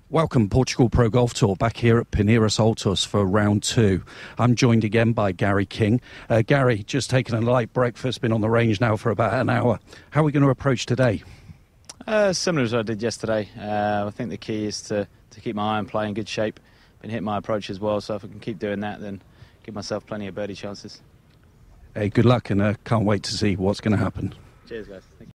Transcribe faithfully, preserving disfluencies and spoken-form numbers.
Welcome, Portugal Pro Golf Tour, back here at Pinheiros Altos for round two. I'm joined again by Gary King. Uh, Gary, just taken a light breakfast, been on the range now for about an hour. How are we going to approach today? Uh, similar as I did yesterday. Uh, I think the key is to, to keep my iron play in good shape and hit my approach as well. So if I can keep doing that, then give myself plenty of birdie chances. Hey, good luck, and uh, can't wait to see what's going to happen. Cheers, guys. Thank you.